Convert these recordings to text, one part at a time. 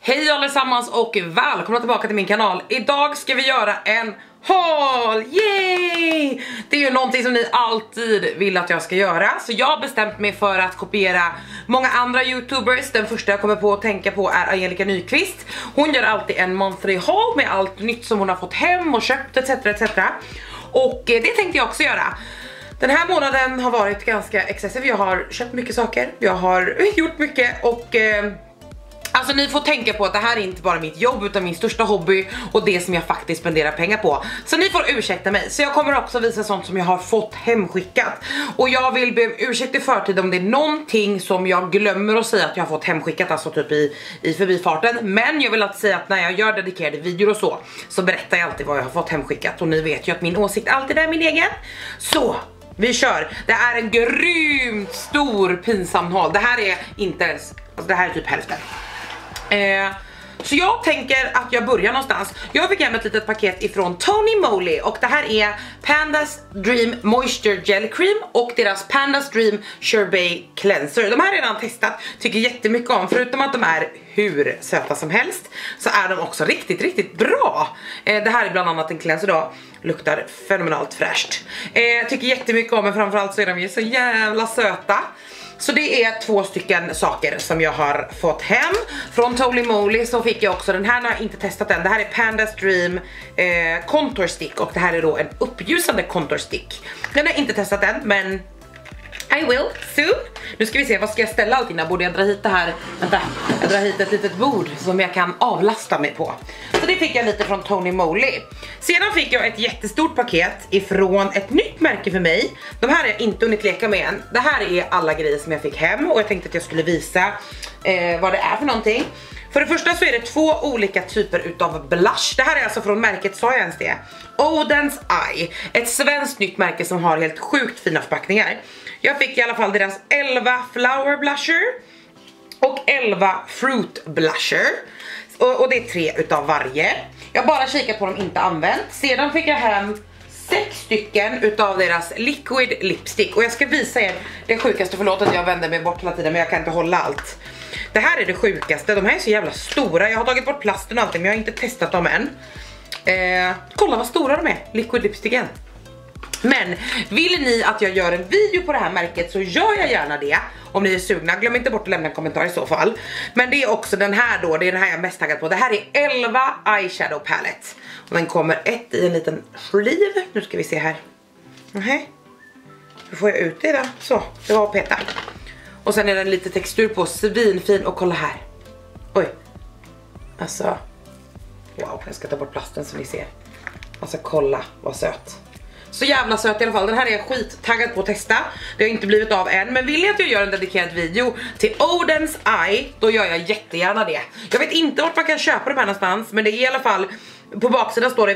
Hej allesammans och välkomna tillbaka till min kanal. Idag ska vi göra en haul, yay! Det är ju någonting som ni alltid vill att jag ska göra. Så jag har bestämt mig för att kopiera många andra youtubers. Den första jag kommer på att tänka på är Angelica Nyqvist. Hon gör alltid en monthly haul med allt nytt som hon har fått hem och köpt etc. Och det tänkte jag också göra. Den här månaden har varit ganska excessiv. Jag har köpt mycket saker, jag har gjort mycket och alltså ni får tänka på att det här är inte bara mitt jobb utan min största hobby och det som jag faktiskt spenderar pengar på. Så ni får ursäkta mig. Så jag kommer också visa sånt som jag har fått hemskickat. Och jag vill be om ursäkt i förtid om det är någonting som jag glömmer att säga att jag har fått hemskickat. Alltså typ i förbifarten. Men jag vill alltid säga att när jag gör dedikerade videor och så berättar jag alltid vad jag har fått hemskickat. Och ni vet ju att min åsikt alltid är min egen. Så vi kör. Det är en grymt stor pinsam haul. Det här är inte ens, alltså det här är typ hälften. Så jag tänker att jag börjar någonstans. Jag fick hem ett litet paket ifrån Tony Moly. Och det här är Pandas Dream Moisture Gel Cream och deras Pandas Dream Sherbet Cleanser. De här har jag redan testat, tycker jättemycket om. Förutom att de är hur söta som helst så är de också riktigt bra. Det här är bland annat en cleanser då. Luktar fenomenalt fräscht. Tycker jättemycket om, men framförallt så är de ju så jävla söta. Så det är 2 stycken saker som jag har fått hem. Från Tony Moly så fick jag också, den här har jag inte testat än. Det här är Pandas Dream Contour Stick. Och det här är då en uppljusande Contour Stick. Den har jag inte testat än, men I will soon. Nu ska vi se, vad ska jag ställa allting där? Borde jag dra hit det här? Vänta, jag drar hit ett litet bord som jag kan avlasta mig på. Så det fick jag lite från Tony Moly. Sedan fick jag ett jättestort paket ifrån ett nytt märke för mig. De här har jag inte hunnit leka med än. Det här är alla grejer som jag fick hem och jag tänkte att jag skulle visa vad det är för någonting. För det första så är det 2 olika typer utav blush. Det här är alltså från märket, sa jag ens det? Oden's Eye. Ett svenskt nytt märke som har helt sjukt fina förpackningar. Jag fick i alla fall deras 11 Flower Blusher och 11 Fruit Blusher. Och det är 3 utav varje. Jag har bara kikat på dem, inte använt. Sedan fick jag hem 6 stycken utav deras Liquid Lipstick. Och jag ska visa er det sjukaste, förlåt att jag vänder mig bort hela tiden men jag kan inte hålla allt. Det här är det sjukaste, de här är så jävla stora. Jag har tagit bort plasten och allting men jag har inte testat dem än. Kolla vad stora de är, Liquid Lipsticken. Men vill ni att jag gör en video på det här märket så gör jag gärna det. Om ni är sugna, glöm inte bort att lämna en kommentar i så fall. Men det är också den här då, det är den här jag är mest taggad på. Det här är 11 Eyeshadow Palette. Och den kommer ett i en liten sleeve. Nu ska vi se här. Hur får jag ut det då? Så, det var att peta. Och sen är den lite textur på, svinfin. Och kolla här. Oj. Alltså. Wow, jag ska ta bort plasten så ni ser. Alltså kolla vad söt. Så jävla söt i alla fall. Den här är jag skittaggad på att testa. Det har inte blivit av än. Men vill ni att jag gör en dedikerad video till Oden's Eye, då gör jag jättegärna det. Jag vet inte vart man kan köpa de här någonstans, men det är i alla fall, på baksidan står det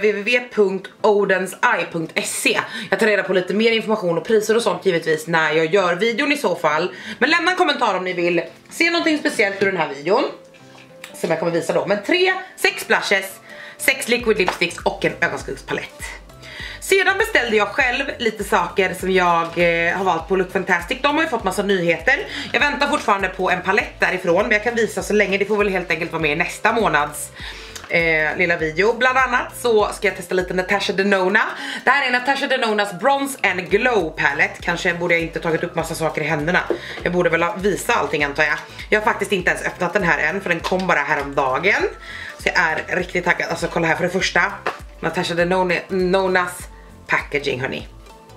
www.odenseye.se. Jag tar reda på lite mer information och priser och sånt givetvis när jag gör videon i så fall. Men lämna en kommentar om ni vill se någonting speciellt ur den här videon som jag kommer visa då. Men 6 blushes, 6 liquid lipsticks och en ögonskuggspalett. Sedan beställde jag själv lite saker som jag har valt på Look Fantastic. De har ju fått massa nyheter. Jag väntar fortfarande på en palett därifrån, men jag kan visa så länge. Det får väl helt enkelt vara med i nästa månads lilla video. Bland annat så ska jag testa lite Natasha Denona. Det här är Natasha Denonas Bronze and Glow palette. Kanske borde jag inte tagit upp massa saker i händerna. Jag borde väl visa allting antar jag. Jag har faktiskt inte ens öppnat den här än, för den kom bara häromdagen. Så jag är riktigt taggad. Alltså kolla här, för det första Natasha Denonas packaging, hörni.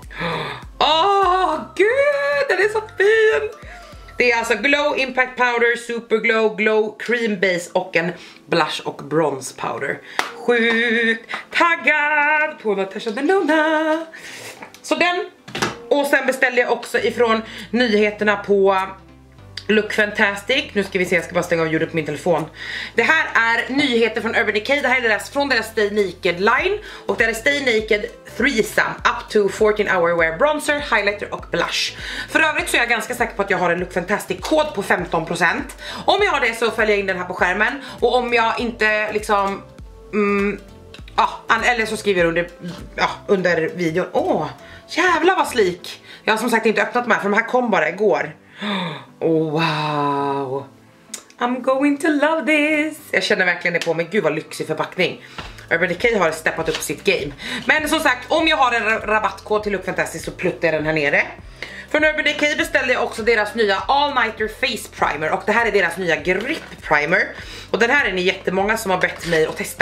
Åh, gud, den är så fin. Det är alltså Glow Impact Powder, Super Glow, Glow Cream Base och en Blush och Bronze Powder. Sjukt taggad på Natasha Denona. Så den. Och sen beställde jag också ifrån nyheterna på Look Fantastic. Nu ska vi se, jag ska bara stänga av ljudet på min telefon. Det här är nyheter från Urban Decay. Det här är från deras Stay Naked line. Och det är Stay Naked Threesome Up to 14 Hour Wear Bronzer, Highlighter och Blush. För övrigt så är jag ganska säker på att jag har en Look Fantastic-kod på 15%. Om jag har det så följer jag in den här på skärmen. Och om jag inte liksom eller så skriver jag under videon. Åh, jävlar vad slik. Jag har som sagt inte öppnat de här, för de här kom bara igår. Oh, wow. I'm going to love this. Jag känner verkligen det på mig. Gud vad lyxig förpackning. Urban Decay har steppat upp sitt game. Men som sagt, om jag har en rabattkod till Look Fantastic så pluttar jag den här nere. Från Urban Decay beställde jag också deras nya All Nighter Face Primer. Och det här är deras nya Grip Primer. Och den här är ni jättemånga som har bett mig att testa.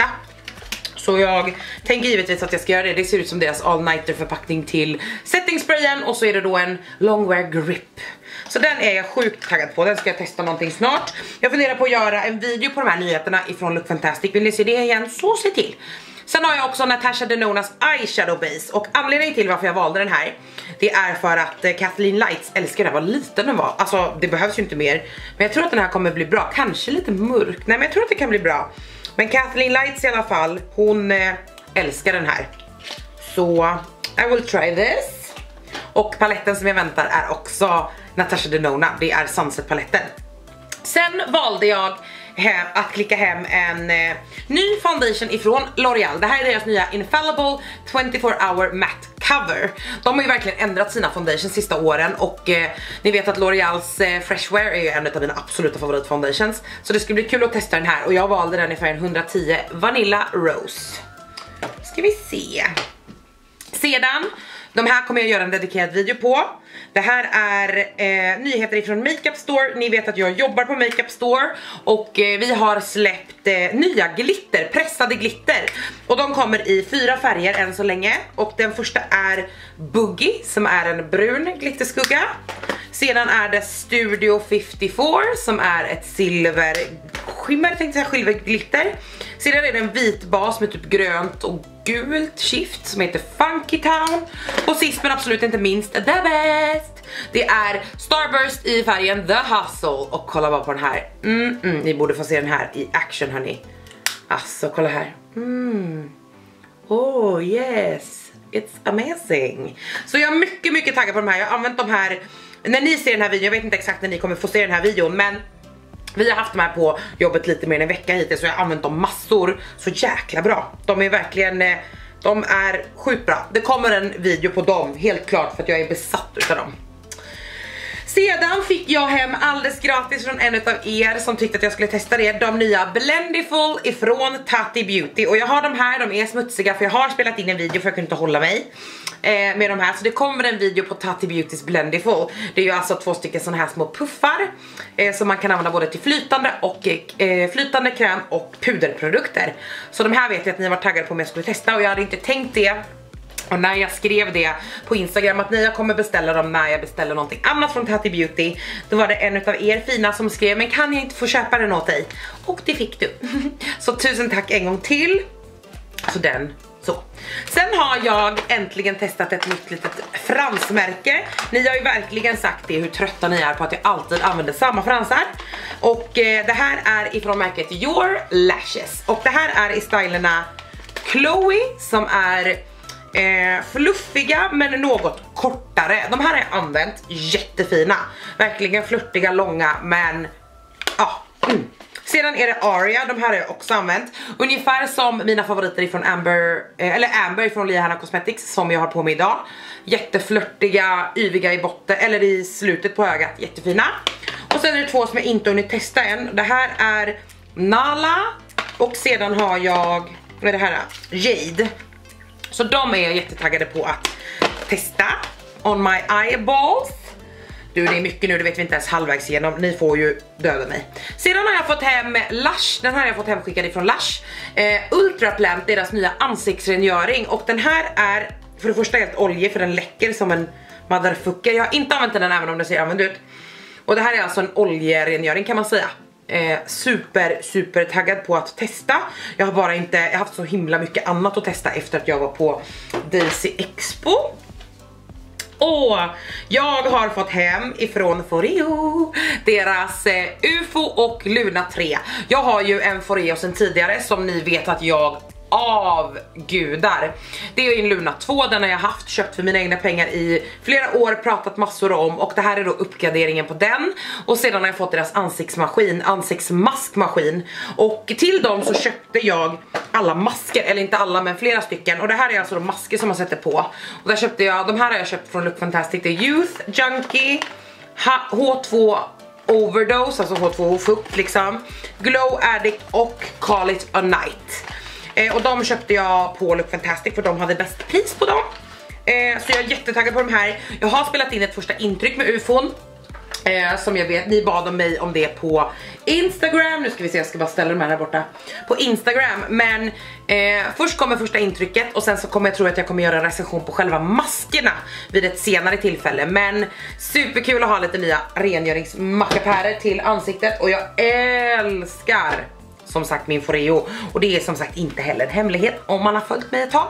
Så jag tänker givetvis att jag ska göra det. Det ser ut som deras All Nighter förpackning till setting sprayen. Och så är det då en Longwear Grip. Så den är jag sjukt taggad på. Den ska jag testa någonting snart. Jag funderar på att göra en video på de här nyheterna ifrån Look Fantastic. Vill ni se det igen? Så se till. Sen har jag också Natasha Denonas Eyeshadow Base. Och anledningen till varför jag valde den här, det är för att Kathleen Lights älskar den. Vad liten den var. Alltså det behövs ju inte mer. Men jag tror att den här kommer bli bra. Kanske lite mörk. Nej men jag tror att det kan bli bra. Men Kathleen Lights i alla fall, hon älskar den här. Så I will try this. Och paletten som jag väntar är också Natasha Denona. Det är Sunset-paletten. Sen valde jag att klicka hem en ny foundation ifrån L'Oreal. Det här är deras nya Infallible 24-hour matte cover. De har ju verkligen ändrat sina foundations sista åren. Och ni vet att L'Oreals Fresh Wear är ju en av mina absoluta favoritfoundations. Så det ska bli kul att testa den här. Och jag valde den i färgen 110 Vanilla Rose. Ska vi se. Sedan, de här kommer jag göra en dedikerad video på. Det här är nyheter ifrån Makeup Store. Ni vet att jag jobbar på Makeup Store. Och vi har släppt nya glitter, pressade glitter. Och de kommer i 4 färger än så länge. Och den första är Boogie, som är en brun glitterskugga. Sedan är det Studio 54, som är ett silverskimmer, tänkte jag, silverglitter. Sedan är det en vit bas med typ grönt och gult skift som heter Funky Town. Och sist men absolut inte minst, the best, det är Starburst i färgen The Hustle. Och kolla bara på den här. Ni borde få se den här i action, hörni. Alltså kolla här. Oh yes, it's amazing. Så jag är mycket taggad på de här. Jag har använt de här när ni ser den här videon. Jag vet inte exakt när ni kommer få se den här videon, men vi har haft de här på jobbet lite mer än en vecka hittills. Så jag har använt dem massor. Så jäkla bra. De är verkligen, de är sjukt bra. Det kommer en video på dem, helt klart, för att jag är besatt utav dem. Sedan fick jag hem alldeles gratis från en av er som tyckte att jag skulle testa det. De nya Blendiful ifrån Tati Beauty. Och jag har de här, de är smutsiga för jag har spelat in en video för jag kunde inte hålla mig med de här. Så det kommer en video på Tati Beautys Blendiful. Det är ju alltså 2 stycken såna här små puffar som man kan använda både till flytande kräm och puderprodukter. Så de här vet jag att ni var taggade på om jag skulle testa, och jag hade inte tänkt det. Och när jag skrev det på Instagram att jag kommer beställa dem när jag beställer någonting annat från Tati Beauty, då var det en av er fina som skrev: men kan jag inte få köpa den åt dig? Och det fick du. Så tusen tack en gång till. Så den, så. Sen har jag äntligen testat ett nytt litet fransmärke. Ni har ju verkligen sagt det, hur trötta ni är på att jag alltid använder samma fransar. Och det här är ifrån märket Your Lashes. Och det här är i stylerna Chloe, som är fluffiga men något kortare. De här har jag använt, jättefina. Verkligen flörtiga, långa, men ja. Sedan är det Aria, de här har jag också använt. Ungefär som mina favoriter ifrån Amber från Liana Cosmetics, som jag har på mig idag. Jätteflörtiga, yviga i botten, eller i slutet på ögat, jättefina. Och sen är det 2 som jag inte hunnit testa än. Det här är Nala. Och sedan har jag, vad är det här? Jade. Så de är jag jättetaggade på att testa. On my eyeballs. Du, det är mycket nu, det vet vi inte ens halvvägs igenom. Ni får ju döda mig. Sedan har jag fått hem Lush. Den här har jag fått hemskickad ifrån Lush. Ultra Plant, deras nya ansiktsrengöring. Och den här är för det första helt olje, för den läcker som en motherfucker. Jag har inte använt den även om den ser använd ut. Och det här är alltså en oljerengöring kan man säga. Super taggad på att testa. Jag har bara inte, jag har haft så himla mycket annat att testa efter att jag var på Daisy Expo. Och jag har fått hem ifrån Foreo deras UFO och Luna 3. Jag har ju en Foreo sen tidigare som ni vet att jag avgudar. Det är en Luna 2, den har jag köpt för mina egna pengar i flera år, pratat massor om, och det här är då uppgraderingen på den. Och sedan har jag fått deras ansiktsmaskmaskin, och till dem så köpte jag alla masker, eller inte alla men flera stycken, och det här är alltså de masker som man sätter på. Och där köpte jag, de här har jag köpt från Look Fantastic, det är Youth Junkie, H2 Overdose, alltså H2O fukt liksom, Glow Addict och Call It A Night. Och de köpte jag på Look Fantastic för de hade bäst pris på dem. Så jag är jättetaggad på de här. Jag har spelat in ett första intryck med UFOn. Som jag vet, ni bad om mig om det på Instagram. Nu ska vi se, jag ska bara ställa dem här borta på Instagram. Men först kommer första intrycket och sen så kommer jag tro att jag kommer göra en recension på själva maskerna vid ett senare tillfälle. Men superkul att ha lite nya rengöringsmackapärer till ansiktet. Och jag älskar som sagt min Foreo. Och det är som sagt inte heller en hemlighet om man har följt mig ett tag.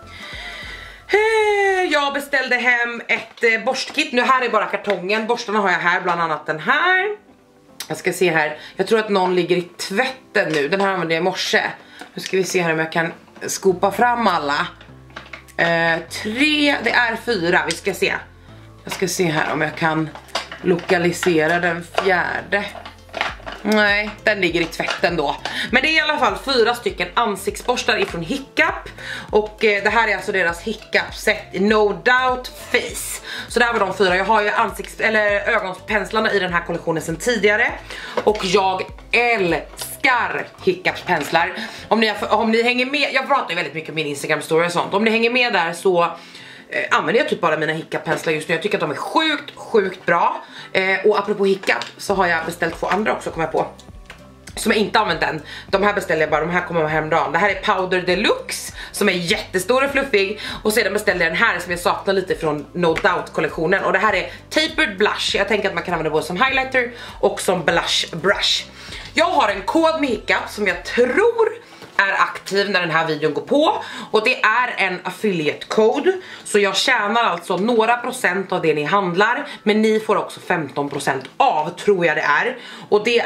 Jag beställde hem ett borstkit. Nu här är bara kartongen. Borstarna har jag här, bland annat den här. Jag ska se här. Jag tror att någon ligger i tvätten nu. Den här använde jag i morse. Nu ska vi se här om jag kan skopa fram alla. 3, det är 4. Vi ska se. Jag ska se här om jag kan lokalisera den fjärde. Nej, den ligger i tvätten då. Men det är i alla fall 4 stycken ansiktsborstar ifrån Hiccup. Och det här är alltså deras Hiccup-set No Doubt Face. Så där var de 4. Jag har ju ögonpenslarna i den här kollektionen sedan tidigare. Och jag älskar Hiccups penslar. Om ni hänger med, jag pratar ju väldigt mycket om min Instagram story och sånt. Om ni hänger med där så använder jag typ bara mina Hiccup-penslar just nu. Jag tycker att de är sjukt bra. Och apropå Hiccup så har jag beställt 2 andra också, kommer jag på, som jag inte använt än. De här beställde jag bara, de här kommer vara häromdagen. Det här är Powder Deluxe som är jättestor och fluffig. Och sedan beställde jag den här som jag saknar lite från No Doubt-kollektionen. Och det här är Tapered Blush. Jag tänker att man kan använda både som highlighter och som blush brush. Jag har en kod med Hiccup som jag tror är aktiv när den här videon går på. Och det är en affiliate code. Så jag tjänar alltså några procent av det ni handlar. Men ni får också 15% av, tror jag det är. Och det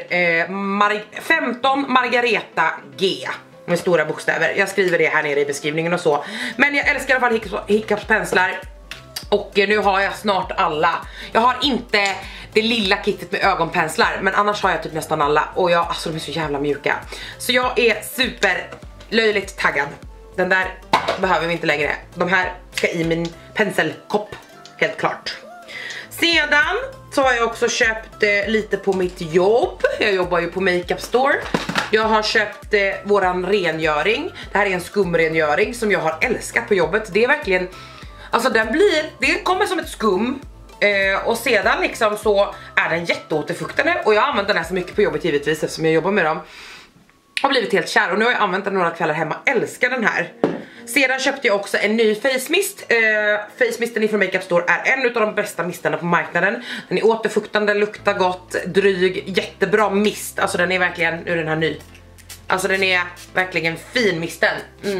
är 15 Margareta G med stora bokstäver. Jag skriver det här nere i beskrivningen och så. Men jag älskar i alla fall Hiccups penslar. Och nu har jag snart alla. Jag har inte det lilla kittet med ögonpenslar, men annars har jag typ nästan alla. Och alltså de är så jävla mjuka. Så jag är super löjligt taggad. Den där behöver vi inte längre. De här ska i min penselkopp, helt klart. Sedan så har jag också köpt lite på mitt jobb. Jag jobbar ju på Makeup Store. Jag har köpt våran rengöring. Det här är en skumrengöring som jag har älskat på jobbet. Det är verkligen, alltså det kommer som ett skum. Och sedan liksom så är den jätteåterfuktande. Och jag har använt den här så mycket på jobbet givetvis, eftersom jag jobbar med dem. Har blivit helt kär och nu har jag använt den några kvällar hemma. Älskar den här. Sedan köpte jag också en ny face mist. Face misten från Makeup Store är en av de bästa mistarna på marknaden. Den är återfuktande, luktar gott, dryg, jättebra mist. Alltså den är verkligen, nu är den här ny. Alltså den är verkligen fin misten.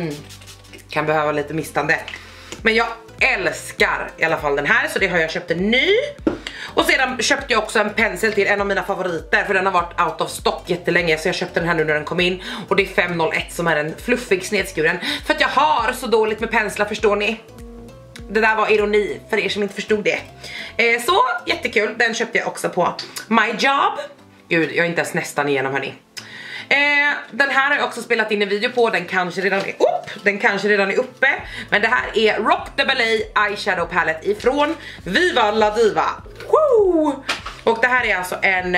Kan behöva lite mistande. Men jag älskar i alla fall den här, så det har jag köpt en ny. Och sedan köpte jag också en pensel till en av mina favoriter, för den har varit out of stock jättelänge. Så jag köpte den här nu när den kom in. Och det är 501 som är en fluffig snedskuren. För att jag har så dåligt med penslar, förstår ni? Det där var ironi för er som inte förstod det. Så jättekul, den köpte jag också på My Job. Gud, jag är inte ens nästan igenom, hörni. Den här har jag också spelat in en video på. Den kanske redan är uppe. Men det här är Rock the Ballet Eyeshadow Palette ifrån Viva La Diva. Woo! Och det här är alltså en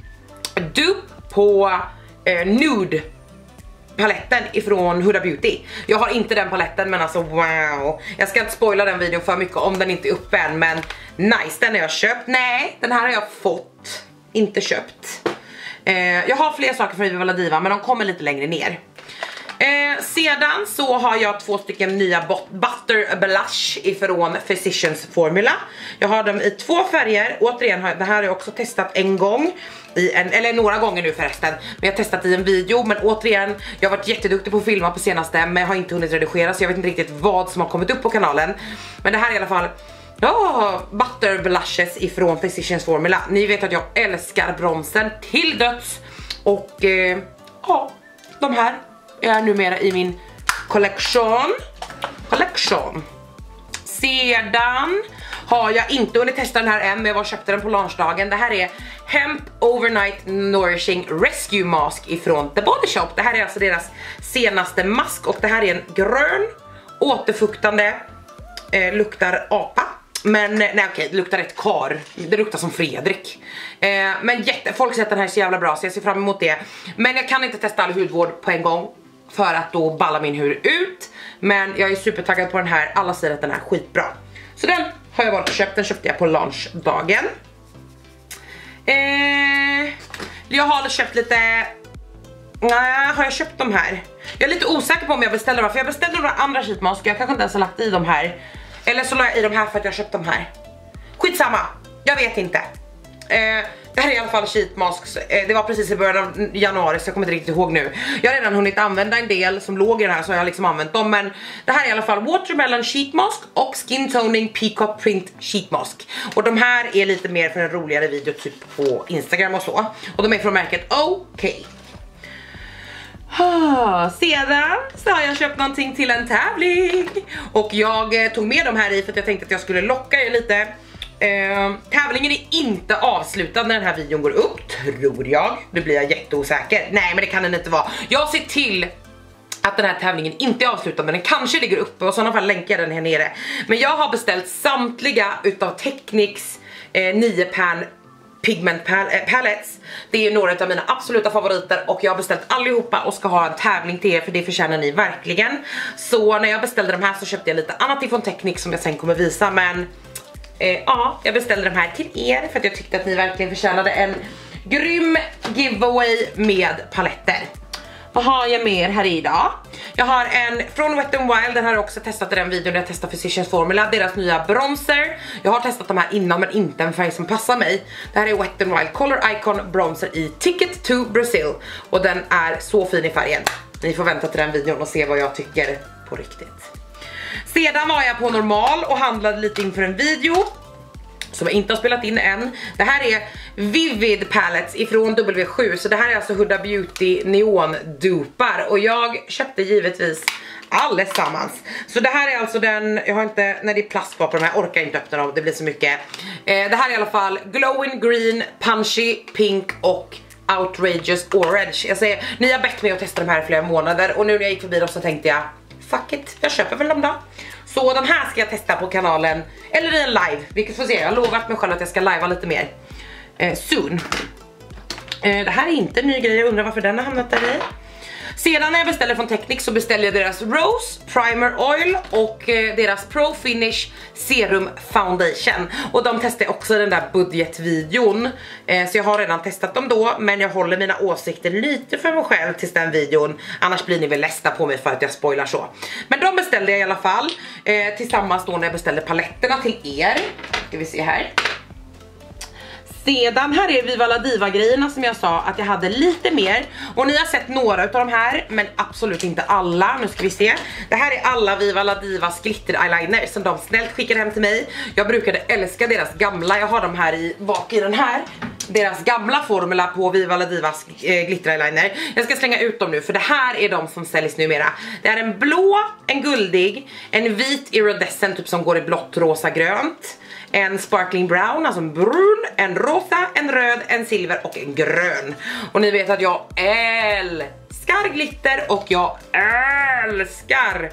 dupe på Nude paletten ifrån Huda Beauty. Jag har inte den paletten, men alltså wow. Jag ska inte spoila den videon för mycket om den inte är uppe än. Men nice, den har jag köpt. Nej, den här har jag fått, inte köpt. Jag har fler saker från Viva La Diva, men de kommer lite längre ner. Sedan så har jag 2 stycken nya Butter Blush ifrån Physicians Formula. Jag har dem i 2 färger. Återigen, det här har jag också testat en gång eller några gånger nu förresten. Men jag har testat i en video. Men återigen, jag har varit jätteduktig på att filma på senaste, men jag har inte hunnit redigera, så jag vet inte riktigt vad som har kommit upp på kanalen. Men det här är i alla fall Butter Blushes ifrån Physicians Formula. Ni vet att jag älskar bronsen till döds. Och ja, de här är numera i min kollektion. Sedan har jag inte hunnit testa den här än, men jag var köpte den på launchdagen. Det här är Hemp Overnight Nourishing Rescue Mask ifrån The Body Shop. Det här är alltså deras senaste mask, och det här är en grön återfuktande, luktar apa. Men nej okej, det luktar rätt kar. Det luktar som Fredrik. Men folk säger att den här är så jävla bra, så jag ser fram emot det. Men jag kan inte testa all hudvård på en gång, för att då ballar min hud ut. Men jag är supertaggad på den här. Alla säger att den är skitbra. Så den har jag varit och köpt. Den köpte jag på launchdagen. Jag har köpt lite... Nej, har jag köpt de här? Jag är lite osäker på om jag beställde dem. För jag beställde några andra sheetmask. Jag kanske inte ens har lagt i de här. Eller så la jag i de här för att jag har köpt de här. Skitsamma, jag vet inte. Det här är i alla fall sheetmasks. Det var precis i början av januari, så jag kommer inte riktigt ihåg nu. Jag har redan hunnit använda en del som låg i den här, så jag har liksom använt dem. Men det här är i alla fall Watermelon sheetmask och Skin Toning Peacock Print sheetmask. Och de här är lite mer för en roligare video, typ på Instagram och så. Och de är från märket OK. Sedan så har jag köpt någonting till en tävling. Och jag tog med dem här i för att jag tänkte att jag skulle locka er lite. Tävlingen är inte avslutad när den här videon går upp, tror jag. Nu blir jag jätteosäker. Nej, men det kan den inte vara. Jag ser till att den här tävlingen inte är avslutad, men den kanske ligger uppe, och i sådana fall länkar den här nere. Men jag har beställt samtliga utav Technics 9 pan pigment palettes. Det är några av mina absoluta favoriter, och jag har beställt allihopa och ska ha en tävling till er, för det förtjänar ni verkligen. Så när jag beställde de här så köpte jag lite annat ifrån Technics som jag sen kommer visa, men ja, jag beställde de här till er för att jag tyckte att ni verkligen förtjänade en grym giveaway med paletter. Vad har jag mer här idag? Jag har en från Wet n Wild, den har jag också testat i den videon där jag testar Physicians Formula, deras nya bronzer. Jag har testat de här innan, men inte en färg som passar mig. Det här är Wet n Wild Color Icon Bronzer i Ticket to Brazil, och den är så fin i färgen. Ni får vänta till den videon och se vad jag tycker på riktigt. Sedan var jag på Normal och handlade lite inför en video som jag inte har spelat in än. Det här är Vivid Palettes ifrån W7. Så det här är alltså Huda Beauty Neon dupar. Och jag köpte givetvis allesammans. Så det här är alltså den, jag har inte, när det är plast på de här, orkar jag inte öppna dem, det blir så mycket. Det här är i alla fall Glowing Green, Punchy Pink och Outrageous Orange. Jag säger, ni har bett mig att testa de här i flera månader, och nu när jag gick förbi dem så tänkte jag, fuck it, jag köper väl dem då. Så den här ska jag testa på kanalen, eller i en live, vilket får se. Jag har lovat mig själv att jag ska livea lite mer soon. Det här är inte en ny grej, jag undrar varför den har hamnat där i. Sedan när jag beställde från Technics så beställde jag deras Rose Primer Oil och deras Pro Finish Serum Foundation. Och de testade också den där budgetvideon. Så jag har redan testat dem då, men jag håller mina åsikter lite för mig själv tills den videon. Annars blir ni väl ledsna på mig för att jag spoilar så. Men de beställde jag i alla fall. Tillsammans då när jag beställde paletterna till er. Ska vi se här. Sedan här är Viva La Diva grejerna som jag sa att jag hade lite mer. Och ni har sett några utav de här, men absolut inte alla. Nu ska vi se. Det här är alla Viva La Divas glitter eyeliner som de snällt skickade hem till mig. Jag brukade älska deras gamla. Jag har dem här i, bak i den här. Deras gamla formula på Viva La Divas glitter eyeliner. Jag ska slänga ut dem nu, för det här är de som säljs numera. Det är en blå, en guldig, en vit iridescent typ som går i blått, rosa, grönt. En sparkling brown, alltså en brun, en rosa, en röd, en silver och en grön. Och ni vet att jag älskar glitter och jag älskar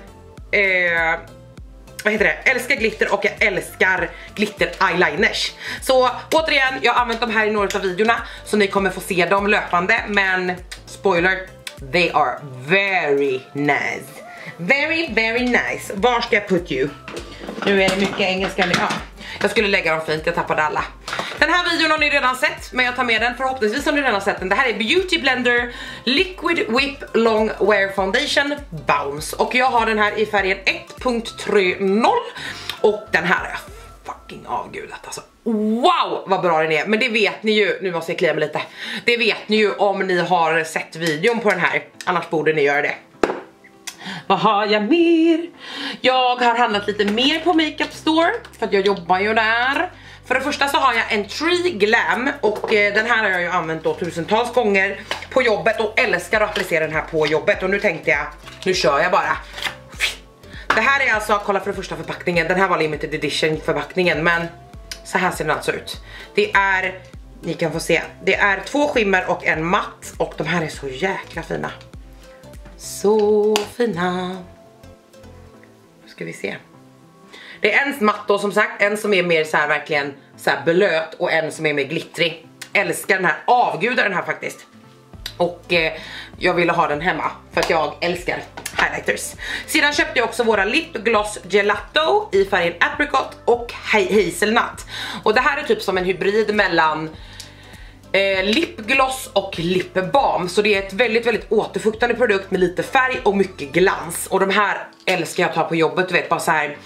vad heter det? Älskar glitter och jag älskar glitter eyeliners. Så återigen, jag har använt de här i några av videorna, så ni kommer få se dem löpande. Men spoiler, they are very nice. Very, very nice. Var ska jag put you? Nu är det mycket engelska. Ja, jag skulle lägga dem fint, jag tappade alla. Den här videon har ni redan sett, men jag tar med den. Förhoppningsvis har ni redan sett den. Det här är Beauty Blender Liquid Whip Long Wear Foundation Bounce. Och jag har den här i färgen 1.30. Och den här är fucking avgudat alltså. Wow, vad bra den är. Men det vet ni ju, nu måste jag klia mig lite. Det vet ni ju om ni har sett videon på den här. Annars borde ni göra det. Vad har jag mer? Jag har handlat lite mer på Makeup Store, för att jag jobbar ju där. För det första så har jag en Tree Glam, och den här har jag ju använt då tusentals gånger på jobbet och älskar att applicera den här på jobbet. Och nu tänkte jag, nu kör jag bara. Det här är alltså, kolla för det första förpackningen. Den här var limited edition förpackningen, men så här ser den alltså ut. Det är, ni kan få se, det är 2 skimmer och en matt, och de här är så jäkla fina. Så fina. Nu ska vi se. Det är en matt då som sagt, en som är mer så här verkligen så här blöt och en som är mer glittrig. Älskar den här, avgudar den här faktiskt. Och jag ville ha den hemma för att jag älskar highlighters. Sedan köpte jag också våra Lip Gloss Gelato i färgen Apricot och Hazelnut. Och det här är typ som en hybrid mellan lipgloss och lipbalm. Så det är ett väldigt, väldigt återfuktande produkt med lite färg och mycket glans. Och de här älskar jag att ha på jobbet, du vet, bara så här.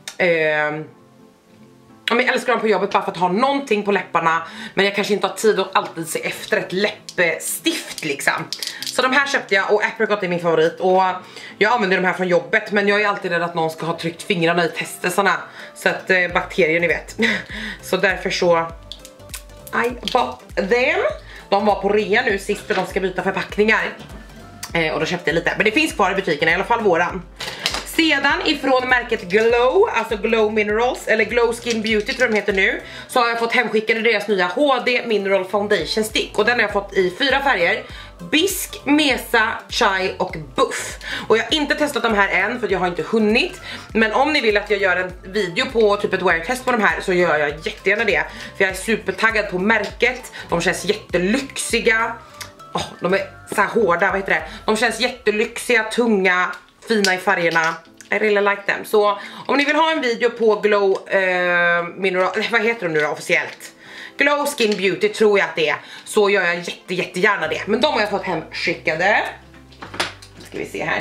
Jag älskar dem på jobbet bara för att ha någonting på läpparna, men jag kanske inte har tid att alltid se efter ett läppstift liksom. Så de här köpte jag, och Apricot är min favorit. Och jag använder de här från jobbet, men jag är alltid rädd att någon ska ha tryckt fingrarna i testisarna, så att bakterier, ni vet. Så därför så I bought them. De var på rea nu sist, de ska byta förpackningar. Och då köpte jag lite, men det finns kvar i butikerna, i alla fall våran. Sedan ifrån märket Glow, alltså Glow Minerals, eller Glow Skin Beauty tror jag de heter nu, så har jag fått hemskickade deras nya HD Mineral Foundation Stick. Och den har jag fått i 4 färger: Bisk, Mesa, Chai och Buff. Och jag har inte testat de här än för jag har inte hunnit. Men om ni vill att jag gör en video på typ ett wear-test på de här, så gör jag jättegärna det. För jag är supertaggad på märket, de känns jättelyxiga. De är så här hårda, vad heter det? De känns jättelyxiga, tunga, fina i färgerna. I really like them. Så om ni vill ha en video på Glow Mineral, vad heter de nu då officiellt? Glow Skin Beauty tror jag att det är. Så gör jag jättegärna det. Men de har jag fått hemskickade. Ska vi se här.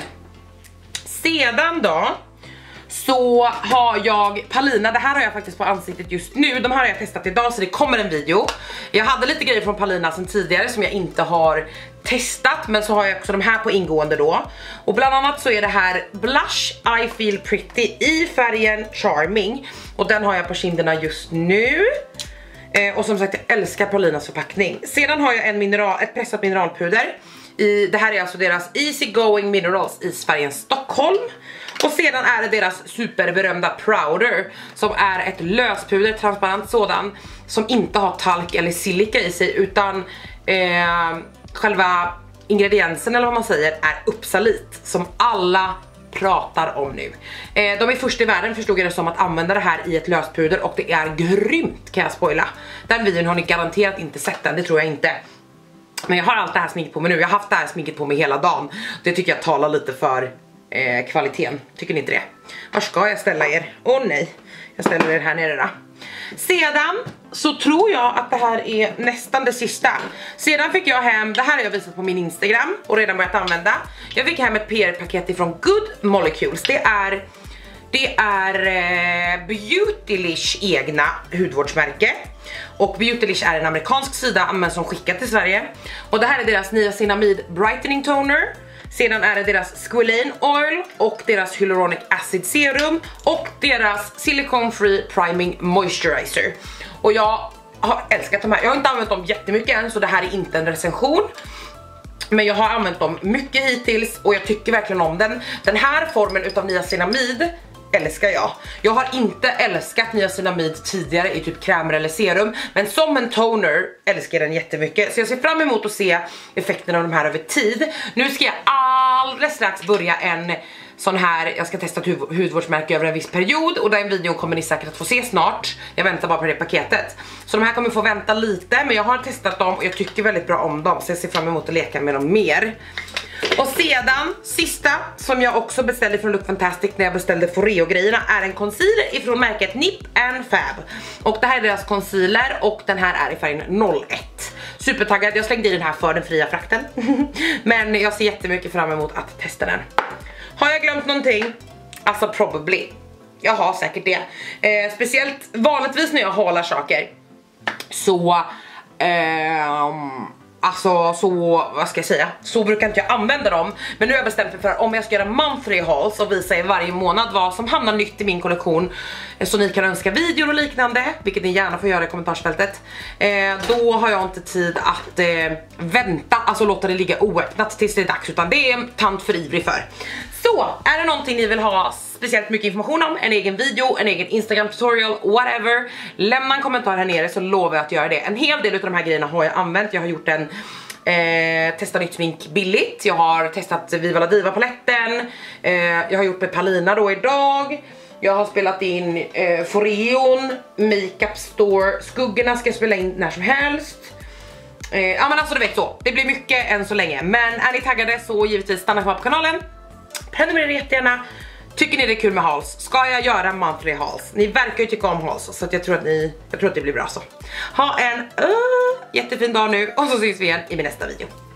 Sedan då så har jag Palina, det här har jag faktiskt på ansiktet just nu. De här har jag testat idag, så det kommer en video. Jag hade lite grejer från Palina sen tidigare som jag inte har testat, men så har jag också de här på ingående då. Och bland annat så är det här Blush I Feel Pretty i färgen Charming. Och den har jag på kinderna just nu. Och som sagt, jag älskar Palinas förpackning. Sedan har jag ett pressat mineralpuder. Det här är alltså deras Easy Going Minerals i färgen Stockholm. Och sedan är det deras superberömda Prouder, som är ett löspuder, transparent sådan, som inte har talk eller silika i sig, utan själva ingrediensen, eller vad man säger, är Uppsalit, som alla pratar om nu. De är först i världen, förstod jag det som, att använda det här i ett löspuder, och det är grymt, kan jag spoila. Den videon har ni garanterat inte sett den, det tror jag inte. Men jag har allt det här sminket på mig nu. Jag har haft det här sminket på mig hela dagen. Det tycker jag talar lite för kvaliteten. Tycker ni inte det? Var ska jag ställa er? Åh nej, jag ställer er här nere då. Sedan så tror jag att det här är nästan det sista. Sedan fick jag hem, det här har jag visat på min Instagram och redan börjat använda. Jag fick hem ett PR-paket ifrån Good Molecules. Det är Beautylish egna hudvårdsmärke. Och Beautylish är en amerikansk sida, men som skickat till Sverige. Och det här är deras niacinamid brightening toner. Sedan är det deras Squalane Oil och deras Hyaluronic Acid Serum och deras Silicone Free Priming Moisturizer. Och jag har älskat de här. Jag har inte använt dem jättemycket än, så det här är inte en recension. Men jag har använt dem mycket hittills och jag tycker verkligen om den. Den här formen utav niacinamid älskar jag. Jag har inte älskat niacinamid tidigare i typ krämer eller serum, men som en toner älskar jag den jättemycket. Så jag ser fram emot att se effekterna av de här över tid. Nu ska jag alldeles strax börja en sån här, jag ska testa ett hudvårdsmärke över en viss period, och den videon kommer ni säkert att få se snart. Jag väntar bara på det paketet. Så de här kommer få vänta lite, men jag har testat dem och jag tycker väldigt bra om dem, så jag ser fram emot att leka med dem mer. Och sedan, sista som jag också beställde från Look Fantastic när jag beställde Foreo-grejerna, är en concealer ifrån märket Nip and Fab. Och det här är deras concealer och den här är i färgen 01. Supertaggad, jag slängde i den här för den fria frakten. Men jag ser jättemycket fram emot att testa den. Har jag glömt någonting? Alltså probably. Jag har säkert det. Speciellt vanligtvis när jag håller saker, så alltså så, vad ska jag säga, så brukar inte jag använda dem. Men nu har jag bestämt mig för om jag ska göra monthly hauls och visa er varje månad vad som hamnar nytt i min kollektion, så ni kan önska videor och liknande, vilket ni gärna får göra i kommentarsfältet. Då har jag inte tid att vänta, alltså låta det ligga oöppnat tills det är dags, utan det är tant för ivrig för. Så, är det någonting ni vill ha speciellt mycket information om, en egen video, en egen Instagram tutorial, whatever, lämna en kommentar här nere så lovar jag att göra det. En hel del av de här grejerna har jag använt. Jag har gjort en testa nytt smink billigt. Jag har testat Viva la Diva paletten. Jag har gjort med Palina då idag. Jag har spelat in Foreon, Makeup Store, skuggorna ska jag spela in när som helst. Ja men alltså du vet så, det blir mycket än så länge. Men är ni taggade så givetvis stanna kvar på kanalen. Prenumerera jättegärna. Tycker ni det är kul med hauls? Ska jag göra monthly hauls? Ni verkar ju tycka om hauls, så att jag tror att det blir bra så. Ha en jättefin dag nu och så ses vi igen i min nästa video.